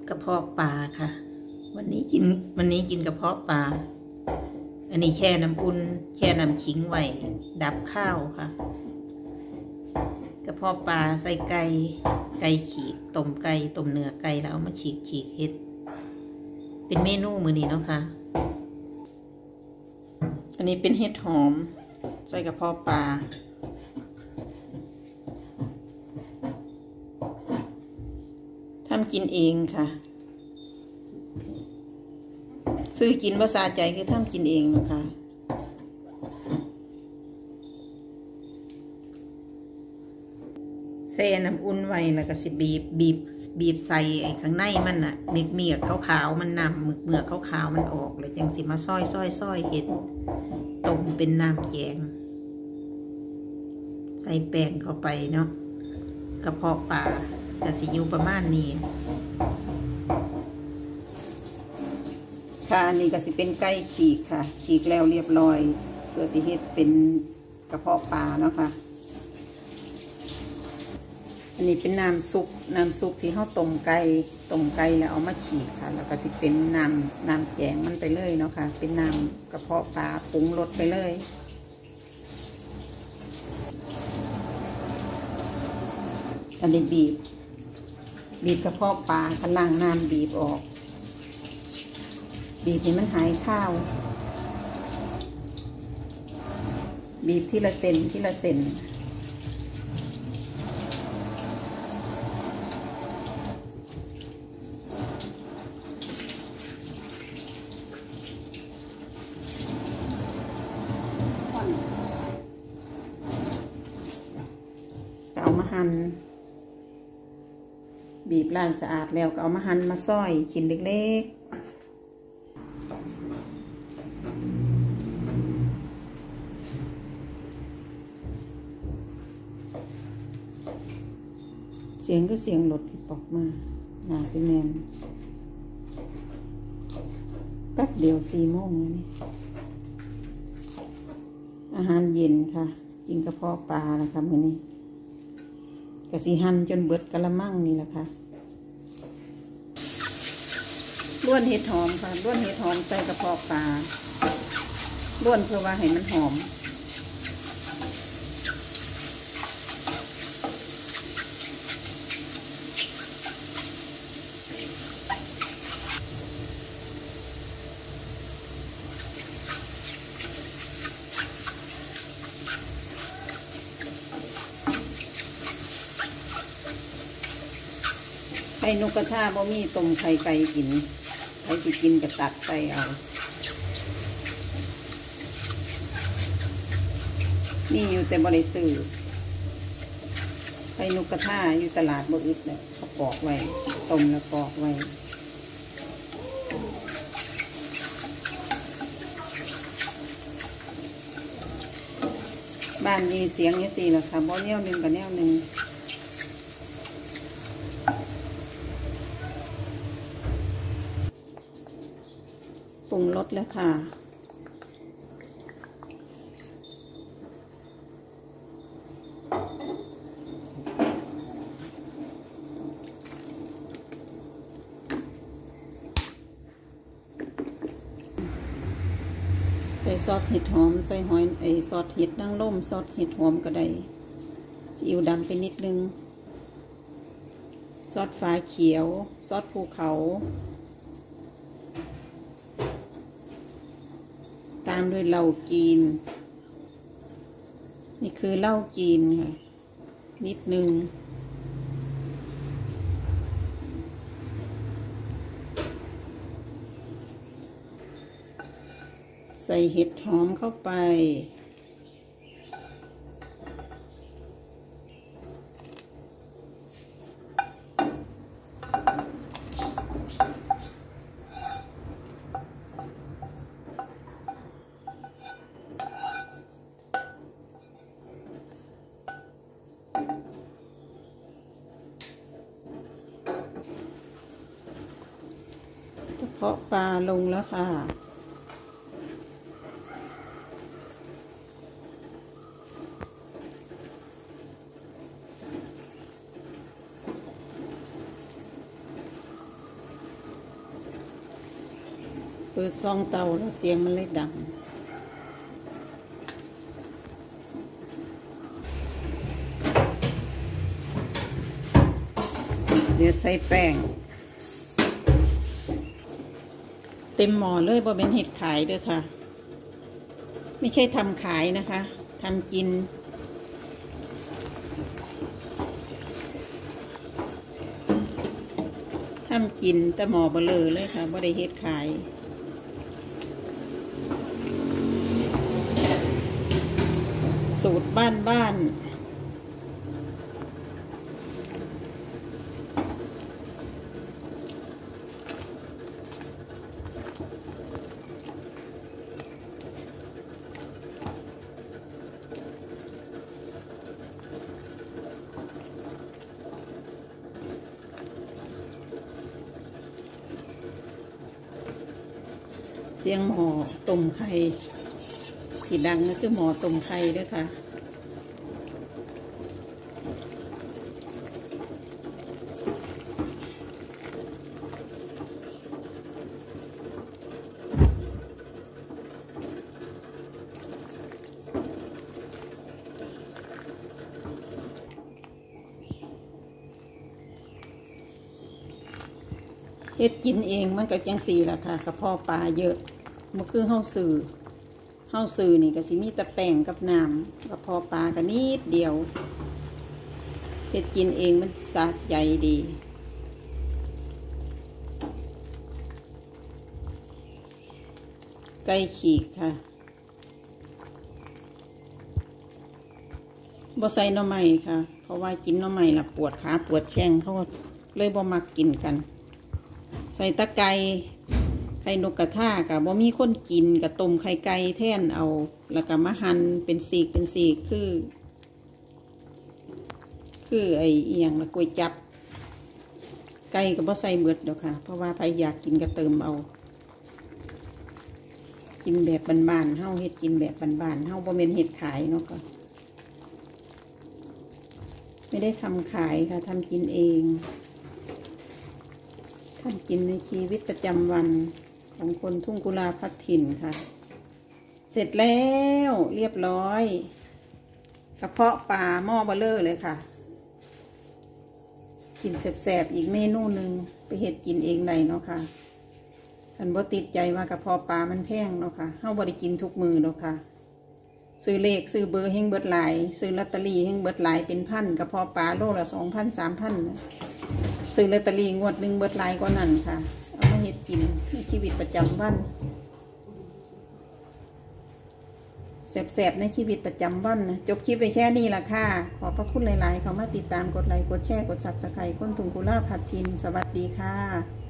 กระเพาะปลาค่ะวันนี้กินกระเพาะปลาอันนี้แช่น้ำอุ่นแช่น้ำขิงไว้ดับข้าวค่ะกระเพาะปลาใส่ไก่ฉีกต้มไก่ต้มเนื้อไก่แล้วเอามาฉีกเฮ็ดเป็นเมนูมื้อนี้เนาะค่ะอันนี้เป็นเห็ดหอมใส่กระเพาะปลาทำกินเองค่ะซื้อกินภาษาใจคือทำกินเองนะคะแช่น้ำอุ่นไว้แล้วก็สิบีบใส่ไอ้ข้างในมันน่ะเมียกขาวๆมันนำเมือกขาวๆมันออกเลยจังสิมาซอยเห็ดต้มเป็นน้ำแกงใส่แป้งเข้าไปเนาะกระเพาะปลาก็สิอยู่ประมาณนี้ค่ะอันนี้ก็สิเป็นไก่ฉีกค่ะฉีกแล้วเรียบร้อยเพื่อสิเฮ็ดเป็นกระเพาะปลาเนาะค่ะอันนี้เป็นน้ำซุปที่เขาต้มไก่แล้วเอามาฉีกค่ะแล้วก็สิเป็นน้ำแกงมันไปเลยเนาะค่ะเป็นน้ำกระเพาะปลาปรุงรสไปเลยอันนี้บีบกระเพาะปลาขลังน้ำบีบออกบีบให้มันหายข้าวบีบทีละเซนเอามาหั่นบีบล้างสะอาดแล้วก็เอามาหั่นมาซอยชิ้นเล็กๆเสียงก็เสียงรถพี่ปอกมาหนาซีเมนแป๊บเดียว4 โมงนี่อาหารเย็นค่ะกินกระเพาะปลานะคะมื้อนี้กะสิหั่นจนเบิดกะละมังนี่แหละค่ะล้วนเห็ดหอมค่ะล้วนเห็ดหอมใส่กระเพาะปลาล้วนเพื่อว่าให้มันหอมไข่นกกระทาบ่มีต้มไข่ไก่กินใครสิกินก็ตัดไปเอามีอยู่แต่บ่ได้ซื้อไข่นกกระทาอยู่ตลาดบ่อึดเลยเขาปอกไว้ต้มแล้วปอกไว้บ้านมีเสียงนี่สิล่ะค่ะบ่แนวหนึ่งกับแนวหนึ่งปรุงรสแล้วค่ะใส่ซอสเห็ดหอมใส่ซอสเห็ดนางรมซอสเห็ดหอมก็ได้ซีอิ๊วดำไปนิดนึงซอสฟ้าเขียวซอสภูเขาตามด้วยเหล้าจีนนี่คือเหล้าจีนค่ะนิดนึงใส่เห็ดหอมเข้าไปกระเพาะปลาลงแล้วค่ะ ใเปิดซองเตาแล้วเสียงมันเลยดังเดี๋ยวใส่แป้งเต็มหม้อเลยบ่เป็นเห็ดขายด้วยค่ะไม่ใช่ทำขายนะคะทำกินแต่หม้อเบลอเลยค่ะบ่ได้เห็ดขายสูตรบ้านเสียงหม้อต้มไข่ที่ดังก็คือหม้อต้มไข่ด้วยค่ะเฮ็ดกินเองมันก็จังสี่ล่ะค่ะกระเพาะปลาเยอะมันคือเฮาซื้อนี่ก็สิมีแต่แป้งกับน้ำกระเพาะปลาก็นิดเดียวเฮ็ดกินเองมันสะใจดีไก่ฉีกค่ะบ่ใส่หน่อไม้ค่ะเพราะว่ากินหน่อไม้ละปวดขาปวดแข้งเขาเลยบ่มักกินกันใส่ตะไคร้ไข่นกกระทากับบ่มีคนกินกับต้มไข่ไก่แท่นเอาแล้วก็มาหั่นเป็นสีกคือไอ้เอียงละก๋วยจับไก่ก็บ่ใส่เบิดดอกค่ะเพราะว่าใครอยากกินก็เติมเอากินแบบบ้านๆเฮาเฮ็ดกินแบบบ้านๆเฮาบ่แม่นเฮ็ดขายเนาะก็ไม่ได้ทำขายค่ะทำกินเองทำกินในชีวิตประจำวันของคนทุ่งกุลาพัดถิ่นค่ะเสร็จแล้วเรียบร้อยกระเพาะปลาหม้อเบลเลอร์เลยค่ะกินแสบๆอีกเมนูหนึ่งไปเฮ็ดกินเองได้เนาะค่ะท่านบ่ติดใจว่ากระเพาะปลามันแพงเนาะค่ะเฮาบ่ได้กินทุกมื้อเนาะค่ะซื้อเลขซื้อเบอร์แห่งเบิดหลายซื้อลอตเตอรี่แห่งเบิดหลายเป็นพันกระเพาะปลาโลละ 2,000 3,000ซื้อลอตเตอรี่งวดหนึ่งเบิดหลายกว่านั้นค่ะเอามาเฮ็ดกินในชีวิตประจำวันแสบๆในชีวิตประจำวันนะจบคลิปไปแค่นี้ละค่ะขอบพระคุณหลายๆเขามาติดตามกดไลค์กดแชร์กดซับสไครต์คนทุ่งกุลาพัดถิ่นสวัสดีค่ะ